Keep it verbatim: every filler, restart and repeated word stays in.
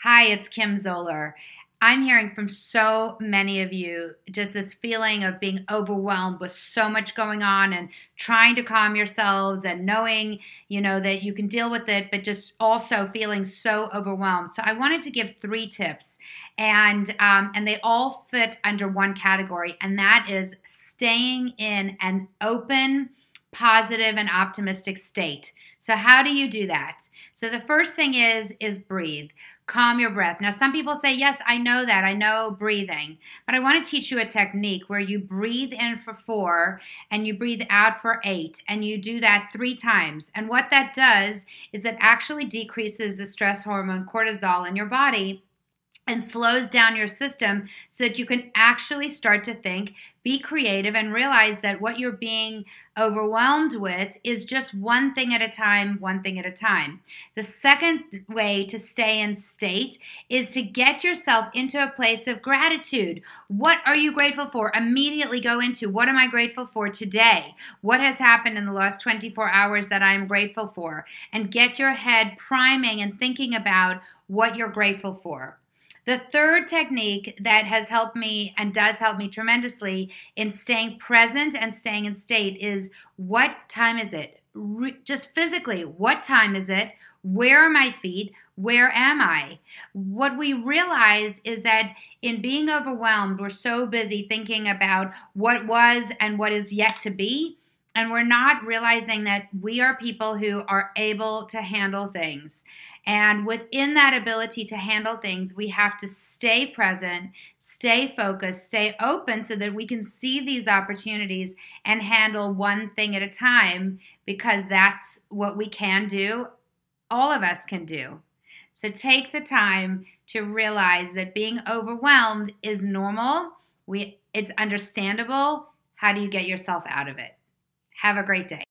Hi, it's Kim Zoller. I'm hearing from so many of you just this feeling of being overwhelmed with so much going on and trying to calm yourselves and knowing, you know, that you can deal with it, but just also feeling so overwhelmed. So I wanted to give three tips, and um, and they all fit under one category, and that is staying in an open, positive, and optimistic state. So how do you do that? So the first thing is is breathe. Calm your breath. Now, some people say, yes, I know that. I know breathing. But I want to teach you a technique where you breathe in for four and you breathe out for eight. And you do that three times. And what that does is it actually decreases the stress hormone cortisol in your body and slows down your system so that you can actually start to think, be creative, and realize that what you're being overwhelmed with is just one thing at a time, one thing at a time. The second way to stay in state is to get yourself into a place of gratitude. What are you grateful for? Immediately go into, what am I grateful for today? What has happened in the last twenty-four hours that I am grateful for? And get your head priming and thinking about what you're grateful for. The third technique that has helped me and does help me tremendously in staying present and staying in state is, what time is it? Re- just physically, what time is it? Where are my feet? Where am I? What we realize is that in being overwhelmed, we're so busy thinking about what was and what is yet to be. And we're not realizing that we are people who are able to handle things. And within that ability to handle things, we have to stay present, stay focused, stay open so that we can see these opportunities and handle one thing at a time, because that's what we can do. All of us can do. So take the time to realize that being overwhelmed is normal. We, it's understandable. How do you get yourself out of it? Have a great day.